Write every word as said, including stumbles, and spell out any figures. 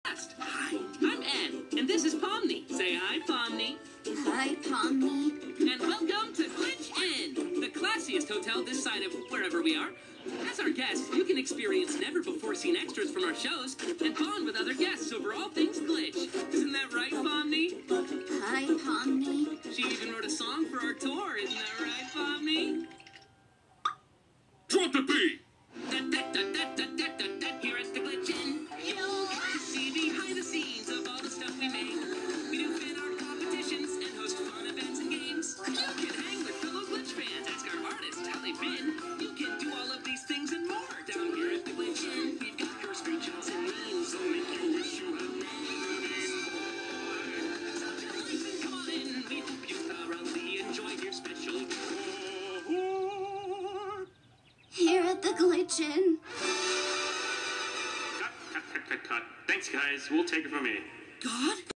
Hi, I'm Ed, and this is Pomni. Say hi, Pomni. Hi, Pomni. And welcome to Glitch Inn, the classiest hotel this side of wherever we are. As our guest, you can experience never-before-seen extras from our shows and bond with other guests over all things Glitch. Isn't that right, Pomni? Hi, Pomni. She even wrote a song for our tour. Isn't that right, Pomni? Drop the beat! Here at the Glitch Inn, you'll get to see behind the scenes of all the stuff we make. We do fan art competitions and host fun events and games. You can hang with fellow Glitch fans, ask our artists how they've been. You can do all of these things and more down here at the Glitch Inn. We've got your screenshots and memes, so make you wish you had made it. Come on in, we hope you thoroughly enjoyed your special tour. Here at the Glitch Inn. Cut, cut, cut, cut, cut. Thanks, guys. We'll take it from here. God?